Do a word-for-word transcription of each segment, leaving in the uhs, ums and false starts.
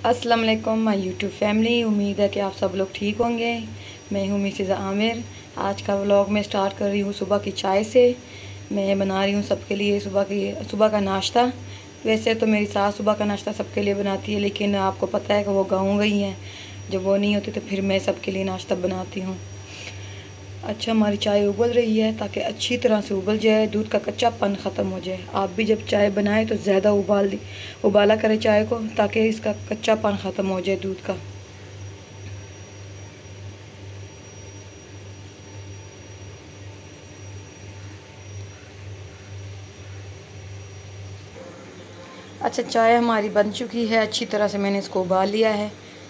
अस्सलाम वालेकुम my YouTube family. उम्मीद है कि आप सब लोग ठीक होंगे। मैं हूँ मिसेज़ आमिर। आज का व्लॉग मैं स्टार्ट कर रही हूँ सुबह की चाय से। मैं बना रही हूँ सबके लिए सुबह की सुबह का नाश्ता। वैसे तो मेरी सास सुबह का नाश्ता सबके लिए बनाती है, लेकिन आपको पता है कि वो गाँव गई हैं। जब वो नहीं होती तो फिर मैं सबके लिए नाश्ता बनाती हूँ। अच्छा, हमारी चाय उबल रही है ताकि अच्छी तरह से उबल जाए, दूध का कच्चापन ख़त्म हो जाए। आप भी जब चाय बनाएं तो ज़्यादा उबाल दी उबाला करें चाय को, ताकि इसका कच्चापन ख़त्म हो जाए दूध का। अच्छा, चाय हमारी बन चुकी है। अच्छी तरह से मैंने इसको उबाल लिया है।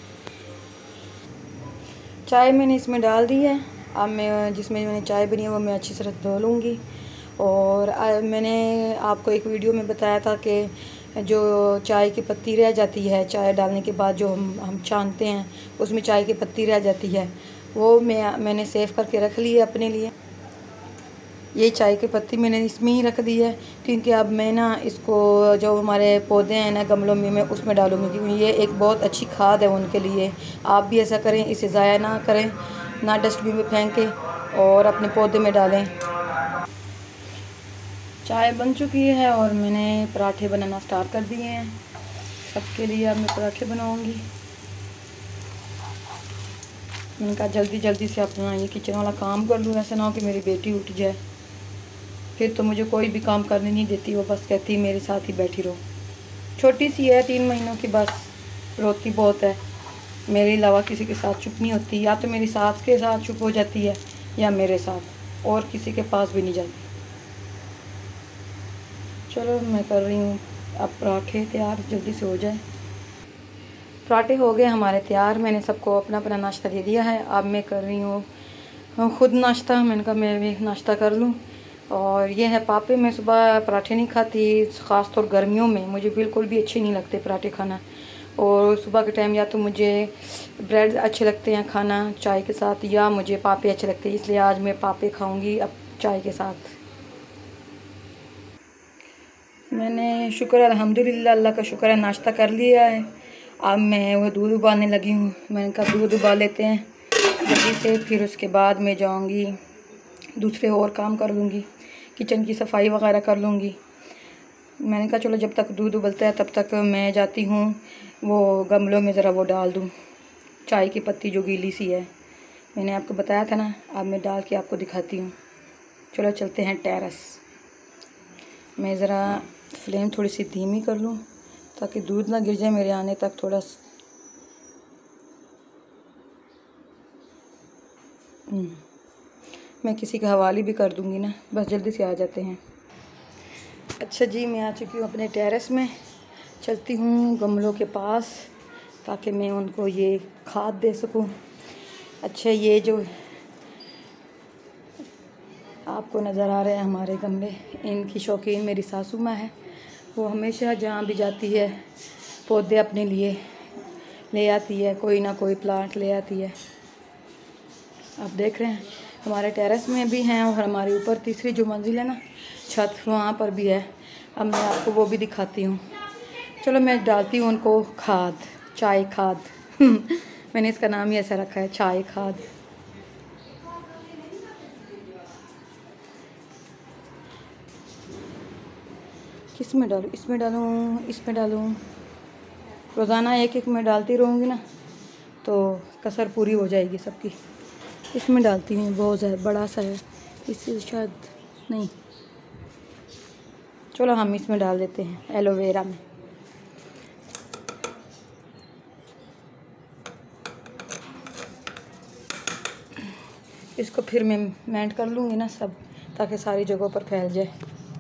चाय मैंने इसमें डाल दी है। अब मैं जिसमें मैंने चाय बनी है वो मैं अच्छी तरह धो लूँगी। और मैंने आपको एक वीडियो में बताया था कि जो चाय की पत्ती रह जाती है चाय डालने के बाद, जो हम हम छानते हैं उसमें चाय की पत्ती रह जाती है, वो मैं मैंने सेव करके रख ली है अपने लिए। ये चाय की पत्ती मैंने इसमें ही रख दी है, क्योंकि अब मैं ना इसको जो हमारे पौधे हैं ना गमलों में, मैं उसमें डालूँगी, क्योंकि ये एक बहुत अच्छी खाद है उनके लिए। आप भी ऐसा करें, इसे ज़ाया ना करें, ना डस्टबिन में फेंकें और अपने पौधे में डालें। चाय बन चुकी है और मैंने पराठे बनाना स्टार्ट कर दिए हैं। सबके लिए अब मैं पराठे बनाऊंगी। मैंने कहा जल्दी जल्दी से अपना ये किचन वाला काम कर लूँ, ऐसा ना हो कि मेरी बेटी उठ जाए, फिर तो मुझे कोई भी काम करने नहीं देती। वो बस कहती है मेरे साथ ही बैठी रहो। छोटी सी है, तीन महीनों की, बस रोती बहुत है। मेरे अलावा किसी के साथ चुप नहीं होती। या तो मेरी सास के साथ चुप हो जाती है या मेरे साथ, और किसी के पास भी नहीं जाती। चलो मैं कर रही हूँ अब पराठे तैयार, जल्दी से हो जाए। पराठे हो गए हमारे तैयार। मैंने सबको अपना अपना नाश्ता दे दिया है। अब मैं कर रही हूँ ख़ुद नाश्ता। मैंने कहा मैं भी नाश्ता कर लूँ। और ये है पापे। मैं सुबह पराठे नहीं खाती, ख़ास तौर गर्मियों में मुझे बिल्कुल भी अच्छे नहीं लगते पराठे खाना। और सुबह के टाइम या तो मुझे ब्रेड अच्छे लगते हैं खाना चाय के साथ, या मुझे पापे अच्छे लगते हैं। इसलिए आज मैं पापे खाऊँगी अब चाय के साथ। मैंने शुक्र अल्हम्दुलिल्लाह, अल्लाह का शुक्र है, नाश्ता कर लिया है। अब मैं वो दूध उबालने लगी हूँ। मैंने कहा दूध उबाल लेते हैं जल्दी से, फिर उसके बाद मैं जाऊँगी दूसरे और काम कर लूँगी, किचन की सफाई वगैरह कर लूँगी। मैंने कहा चलो जब तक दूध उबलता है तब तक मैं जाती हूँ वो गमलों में ज़रा वो डाल दूँ चाय की पत्ती जो गीली सी है। मैंने आपको बताया था ना, अब मैं डाल के आपको दिखाती हूँ। चलो चलते हैं टेरेस। मैं ज़रा फ्लेम थोड़ी सी धीमी कर लूँ ताकि दूध ना गिर जाए मेरे आने तक। थोड़ा मैं किसी का हवाले भी कर दूँगी ना, बस जल्दी से आ जाते हैं। अच्छा जी, मैं आ चुकी हूँ अपने टेरेस में। चलती हूँ गमलों के पास ताकि मैं उनको ये खाद दे सकूँ। अच्छा, ये जो आपको नज़र आ रहे हैं हमारे गमले, इनकी शौकीन मेरी सासू माँ है। वो हमेशा जहाँ भी जाती है पौधे अपने लिए ले आती है, कोई ना कोई प्लांट ले आती है। आप देख रहे हैं हमारे टेरेस में भी हैं, और हमारे ऊपर तीसरी जो मंजिल है ना छत, वहाँ पर भी है। अब मैं आपको वो भी दिखाती हूँ। चलो मैं डालती हूँ उनको खाद, चाय खाद मैंने इसका नाम ही ऐसा रखा है, चाय खाद। किस में डालूँ, इसमें डालूँ, इसमें डालूँ? रोज़ाना एक एक में डालती रहूँगी ना तो कसर पूरी हो जाएगी सबकी। इसमें डालती हूँ, बहुत ज़्यादा बड़ा सा है, इससे शायद नहीं। चलो हम इसमें डाल देते हैं, एलोवेरा में। इसको फिर मैं मेंट कर लूँगी ना सब, ताकि सारी जगहों पर फैल जाए।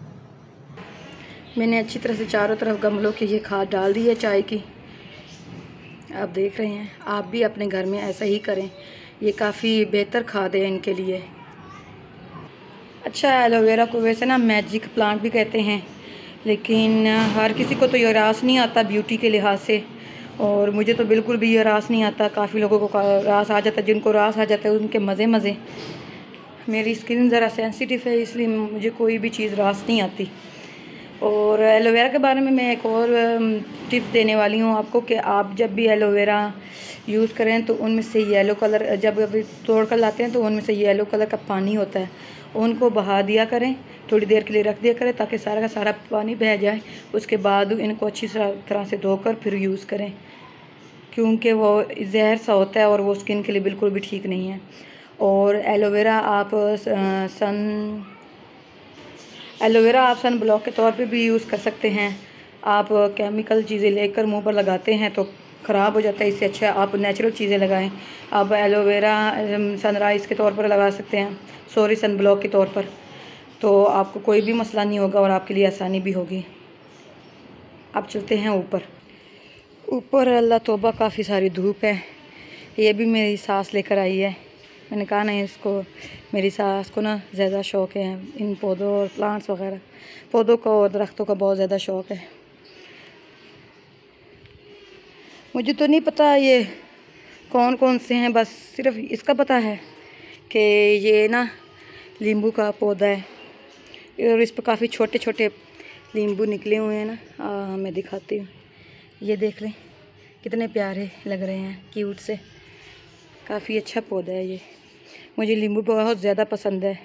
मैंने अच्छी तरह से चारों तरफ गमलों की ये खाद डाल दी है चाय की। आप देख रहे हैं, आप भी अपने घर में ऐसा ही करें, ये काफ़ी बेहतर खाद है इनके लिए। अच्छा, एलोवेरा को वैसे ना मैजिक प्लांट भी कहते हैं, लेकिन हर किसी को तो ये रास नहीं आता ब्यूटी के लिहाज से, और मुझे तो बिल्कुल भी ये रास नहीं आता। काफ़ी लोगों को रास आ जाता है, जिनको रास आ जाता है उनके मज़े मज़े। मेरी स्किन ज़रा सेंसिटिव है, इसलिए मुझे कोई भी चीज़ रास नहीं आती। और एलोवेरा के बारे में मैं एक और टिप्स देने वाली हूँ आपको कि आप जब भी एलोवेरा यूज़ करें तो उनमें से येलो कलर, जब अभी तोड़ कर लाते हैं तो उनमें से येलो कलर का पानी होता है, उनको बहा दिया करें, थोड़ी देर के लिए रख दिया करें ताकि सारा का सारा पानी बह जाए। उसके बाद इनको अच्छी तरह से धोकर फिर यूज़ करें, क्योंकि वो जहर सा होता है और वो स्किन के लिए बिल्कुल भी ठीक नहीं है। और एलोवेरा आप सन एलोवेरा आप सन ब्लॉक के तौर पे भी यूज़ कर सकते हैं। आप केमिकल चीज़ें लेकर मुंह पर लगाते हैं तो ख़राब हो जाता है, इससे अच्छा आप नेचुरल चीज़ें लगाएं। आप एलोवेरा सनराइज़ के तौर पर लगा सकते हैं, सॉरी सन ब्लॉक के तौर पर, तो आपको कोई भी मसला नहीं होगा और आपके लिए आसानी भी होगी। आप चलते हैं ऊपर ऊपर अल्लाह तौबा, काफ़ी सारी धूप है। ये भी मेरी सास लेकर आई है। मैंने कहा ना इसको, मेरी सास को ना ज़्यादा शौक़ है इन पौधों और प्लांट्स वगैरह, पौधों को और दरख्तों का बहुत ज़्यादा शौक़ है। मुझे तो नहीं पता ये कौन कौन से हैं, बस सिर्फ इसका पता है कि ये ना नींबू का पौधा है और इस पर काफ़ी छोटे छोटे नींबू निकले हुए हैं ना। आ, मैं दिखाती हूँ, ये देख लें कितने प्यारे लग रहे हैं, क्यूट से। काफ़ी अच्छा पौधा है ये, मुझे नींबू बहुत ज़्यादा पसंद है।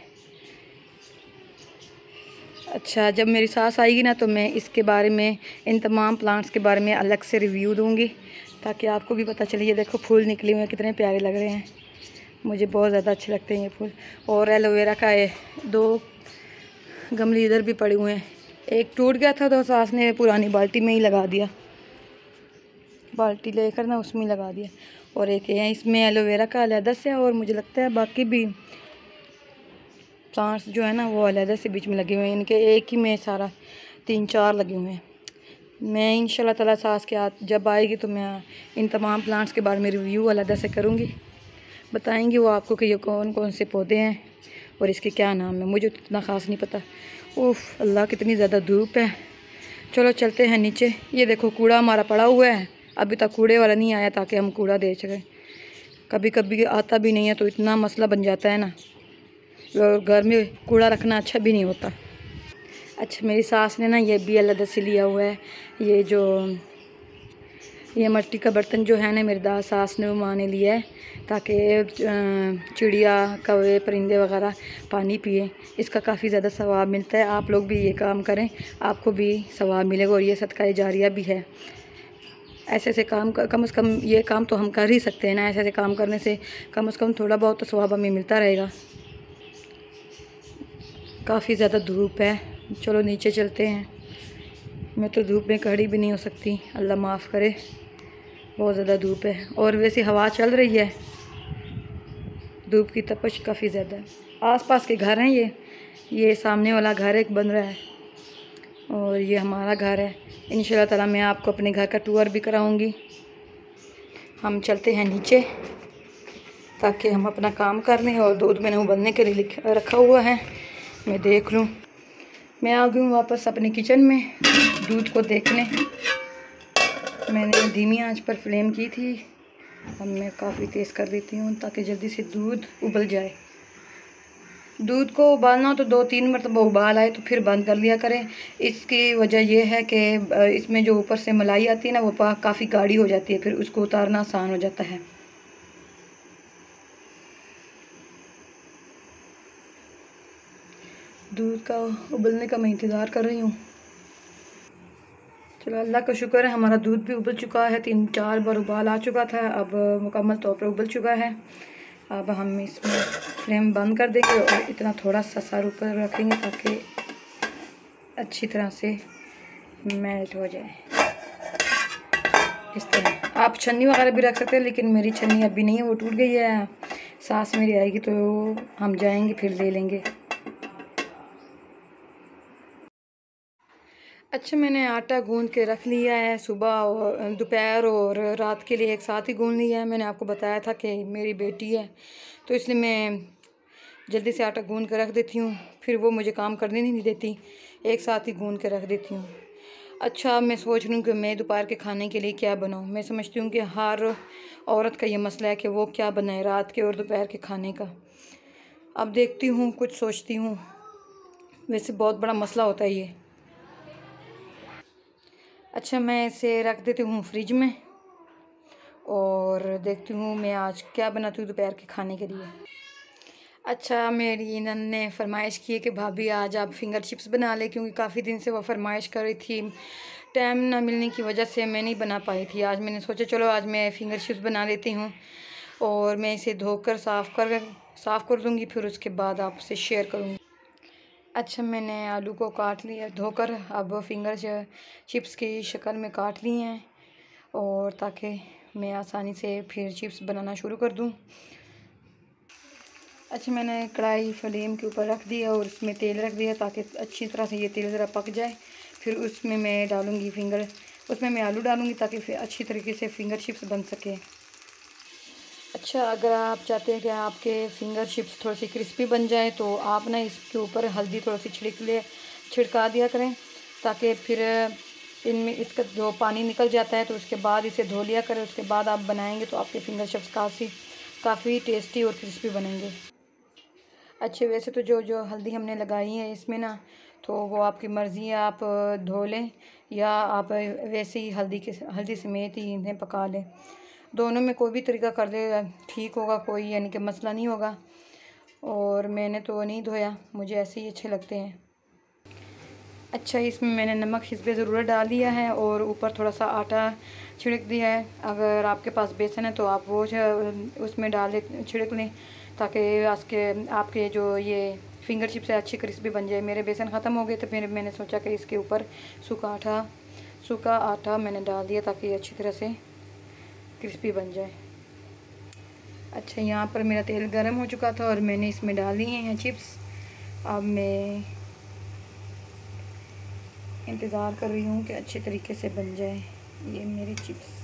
अच्छा, जब मेरी सास आएगी ना तो मैं इसके बारे में, इन तमाम प्लांट्स के बारे में अलग से रिव्यू दूंगी ताकि आपको भी पता चले। ये देखो फूल निकले हुए हैं, कितने प्यारे लग रहे हैं, मुझे बहुत ज़्यादा अच्छे लगते हैं ये फूल। और एलोवेरा का है, दो गमले इधर भी पड़े हुए हैं, एक टूट गया था तो सास ने पुरानी बाल्टी में ही लगा दिया, बाल्टी लेकर ना उसमें लगा दिया। और एक है इसमें एलोवेरा का अलहदा से, और मुझे लगता है बाकी भी प्लांट्स जो है ना वो अलहदा से बीच में लगे हुए हैं, इनके एक ही में सारा तीन चार लगे हुए हैं। मैं इंशाल्लाह ताला सास के हाथ जब आएगी तो मैं इन तमाम प्लांट्स के बारे में रिव्यू अलहदा से करूँगी, बताएंगी वो आपको कि ये कौन कौन से पौधे हैं और इसके क्या नाम है। मुझे तो इतना ख़ास नहीं पता। उफ़ अल्लाह, कितनी ज़्यादा धूप है। चलो चलते हैं नीचे। ये देखो कूड़ा हमारा पड़ा हुआ है, अभी तक कूड़े वाला नहीं आया ताकि हम कूड़ा दे सकें। कभी कभी आता भी नहीं है तो इतना मसला बन जाता है ना, और घर में कूड़ा रखना अच्छा भी नहीं होता। अच्छा, मेरी सास ने ना ये भी अलग से लिया हुआ है, ये जो ये मिट्टी का बर्तन जो है ना, मेरी दास सास ने वो माँ ने लिया है ताकि चिड़िया कौवे परिंदे वगैरह पानी पिए। इसका काफ़ी ज़्यादा सवाब मिलता है। आप लोग भी ये काम करें, आपको भी सवाब मिलेगा और ये सदका जारिया भी है। ऐसे ऐसे काम कम से कम ये काम तो हम कर ही सकते हैं ना, ऐसे ऐसे काम करने से कम से कम थोड़ा बहुत तो सवाब हमें मिलता रहेगा। काफ़ी ज़्यादा धूप है, चलो नीचे चलते हैं। मैं तो धूप में खड़ी भी नहीं हो सकती, अल्लाह माफ़ करे, बहुत ज़्यादा धूप है। और वैसे हवा चल रही है, धूप की तपश काफ़ी ज़्यादा है। आसपास के घर हैं, ये ये सामने वाला घर एक बन रहा है और ये हमारा घर है। इंशाल्लाह ताला मैं आपको अपने घर का टूर भी कराऊंगी। हम चलते हैं नीचे ताकि हम अपना काम कर लें। और दूध मैंने उबलने के लिए रखा हुआ है, मैं देख लूँ। मैं आ गई हूँ वापस अपने किचन में दूध को देखने। मैंने धीमी आंच पर फ्लेम की थी, अब मैं काफ़ी तेज़ कर देती हूँ ताकि जल्दी से दूध उबल जाए। दूध को उबालना हो तो दो तीन मरतबा उबाल आए तो फिर बंद कर लिया करें। इसकी वजह यह है कि इसमें जो ऊपर से मलाई आती है ना, वो काफ़ी गाढ़ी हो जाती है, फिर उसको उतारना आसान हो जाता है। दूध का उबलने का मैं इंतज़ार कर रही हूँ। चलो अल्लाह का शुक्र है, हमारा दूध भी उबल चुका है, तीन चार बार उबाल आ चुका था, अब मुकम्मल तौर पर उबल चुका है। अब हम इसमें फ्लेम बंद कर देंगे और इतना थोड़ा सा सर ऊपर रखेंगे ताकि अच्छी तरह से मेल्ट हो जाए। इस तरह आप छन्नी वगैरह भी रख सकते हैं, लेकिन मेरी छन्नी अभी नहीं है, वो टूट गई है। सास मेरी आएगी तो हम जाएंगे फिर ले लेंगे। अच्छा, मैंने आटा गूंद के रख लिया है, सुबह और दोपहर और रात के लिए एक साथ ही गूंद लिया है। मैंने आपको बताया था कि मेरी बेटी है तो इसलिए मैं जल्दी से आटा गूंद के रख देती हूँ, फिर वो मुझे काम करने नहीं देती, एक साथ ही गूंद के रख देती हूँ। अच्छा, मैं सोच रही हूँ कि मैं दोपहर के खाने के लिए क्या बनाऊँ। मैं समझती हूँ कि हर औरत का ये मसला है कि वो क्या बनाए रात के और दोपहर के खाने का। अब देखती हूँ, कुछ सोचती हूँ। वैसे बहुत बड़ा मसला होता है ये। अच्छा, मैं इसे रख देती हूँ फ्रिज में और देखती हूँ मैं आज क्या बनाती हूँ दोपहर के खाने के लिए। अच्छा, मेरी नन ने फरमाइश की है कि भाभी आज आप फिंगर चिप्स बना ले, क्योंकि काफ़ी दिन से वो फरमाइश कर रही थी। टाइम ना मिलने की वजह से मैं नहीं बना पाई थी। आज मैंने सोचा चलो आज मैं फिंगर चिप्स बना लेती हूँ और मैं इसे धोकर साफ़ कर साफ़ कर दूँगी, फिर उसके बाद आपसे शेयर करूँगी। अच्छा, मैंने आलू को काट लिया धोकर, अब फिंगर चिप्स की शक्ल में काट लिए हैं और ताकि मैं आसानी से फिर चिप्स बनाना शुरू कर दूँ। अच्छा, मैंने कढ़ाई फ्लेम के ऊपर रख दिया और उसमें तेल रख दिया ताकि अच्छी तरह से ये तेल ज़रा पक जाए। फिर उसमें मैं डालूँगी फिंगर उसमें मैं आलू डालूँगी ताकि फिर अच्छी तरीके से फिंगर चिप्स बन सके। अच्छा, अगर आप चाहते हैं कि आपके फिंगर चिप्स थोड़ी सी क्रिस्पी बन जाए तो आप ना इसके ऊपर हल्दी थोड़ी सी छिड़क ले छिड़का दिया करें, ताकि फिर इनमें इसका जो पानी निकल जाता है तो उसके बाद इसे धो लिया करें। उसके बाद आप बनाएंगे तो आपके फिंगर चिप्स काफ़ी काफ़ी टेस्टी और क्रिस्पी बनेंगे। अच्छे, वैसे तो जो जो हल्दी हमने लगाई है इसमें ना, तो वो आपकी मर्ज़ी है, आप धो लें या आप वैसे ही हल्दी के हल्दी समेत ही इन्हें पका लें। दोनों में कोई भी तरीका कर ले ठीक होगा, कोई यानी कि मसला नहीं होगा। और मैंने तो नहीं धोया, मुझे ऐसे ही अच्छे लगते हैं। अच्छा, इसमें मैंने नमक हिस्बे ज़रूरत डाल दिया है और ऊपर थोड़ा सा आटा छिड़क दिया है। अगर आपके पास बेसन है तो आप वो उसमें डाल छिड़क लें ताकि आपके आपके जो ये फिंगर चिप्स है अच्छी क्रिस्पी बन जाए। मेरे बेसन ख़त्म हो गए तो फिर मैंने सोचा कि इसके ऊपर सूखा आटा सूखा आटा मैंने डाल दिया ताकि ये अच्छी तरह से क्रिस्पी बन जाए। अच्छा, यहाँ पर मेरा तेल गर्म हो चुका था और मैंने इसमें डाल दिए हैं चिप्स। अब मैं इंतज़ार कर रही हूँ कि अच्छे तरीके से बन जाए ये मेरे चिप्स।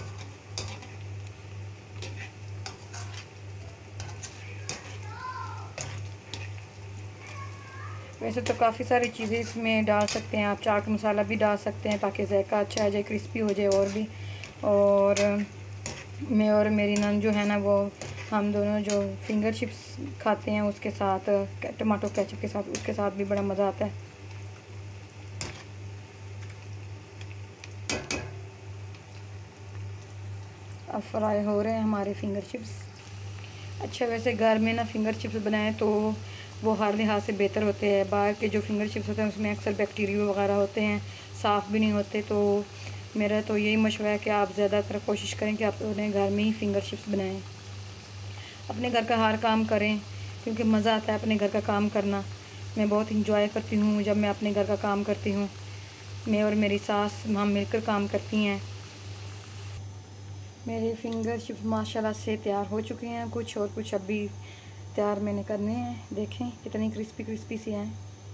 वैसे तो काफ़ी सारी चीज़ें इसमें डाल सकते हैं आप, चाट मसाला भी डाल सकते हैं ताकि जायका अच्छा आ जाए, क्रिस्पी हो जाए और भी। और मैं और मेरी नन जो है ना, वो हम दोनों जो फिंगर चिप्स खाते हैं उसके साथ टमाटो केचप के साथ, उसके साथ भी बड़ा मज़ा आता है। अब फ्राई हो रहे हैं हमारे फिंगर चिप्स। अच्छा, वैसे घर में ना फिंगर चिप्स बनाएं तो वो हर लिहाज से बेहतर होते हैं। बाहर के जो फिंगर चिप्स होते हैं उसमें अक्सर बैक्टीरिया वगैरह होते हैं, साफ़ भी नहीं होते। तो मेरा तो यही मशवरा है कि आप ज़्यादातर कोशिश करें कि आप अपने घर में ही फिंगर चिप्स बनाएं, अपने घर का हर काम करें, क्योंकि मज़ा आता है अपने घर का काम करना। मैं बहुत इंजॉय करती हूँ जब मैं अपने घर का काम करती हूँ। मैं और मेरी सास हम मिलकर काम करती हैं। मेरे फिंगर चिप्स माशाल्लाह से तैयार हो चुके हैं, कुछ और कुछ अभी तैयार मैंने करने हैं। देखें कितनी क्रिस्पी क्रिस्पी सी हैं।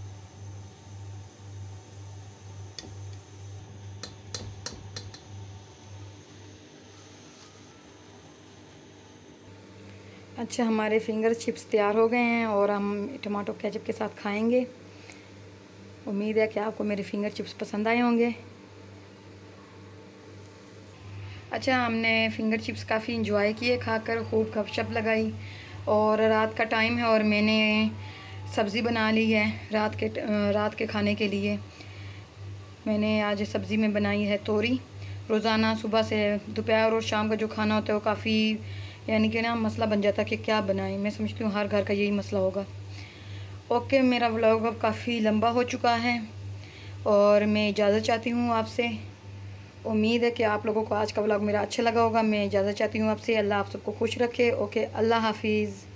अच्छा, हमारे फिंगर चिप्स तैयार हो गए हैं और हम टमाटो केचप के साथ खाएंगे। उम्मीद है कि आपको मेरे फिंगर चिप्स पसंद आए होंगे। अच्छा, हमने फिंगर चिप्स काफ़ी इंजॉय किए खाकर, खूब गपशप लगाई। और रात का टाइम है और मैंने सब्ज़ी बना ली है रात के रात के खाने के लिए। मैंने आज सब्ज़ी में बनाई है तोरी। रोज़ाना सुबह से दोपहर और शाम का जो खाना होता है वो काफ़ी यानी कि ना मसला बन जाता है कि क्या बनाएं। मैं समझती हूँ हर घर का यही मसला होगा। ओके, मेरा व्लॉग अब काफ़ी लंबा हो चुका है और मैं इजाज़त चाहती हूँ आपसे। उम्मीद है कि आप लोगों को आज का व्लॉग मेरा अच्छा लगा होगा। मैं इजाज़त चाहती हूँ आपसे। अल्लाह आप सबको खुश रखे। ओके, अल्लाह हाफिज़।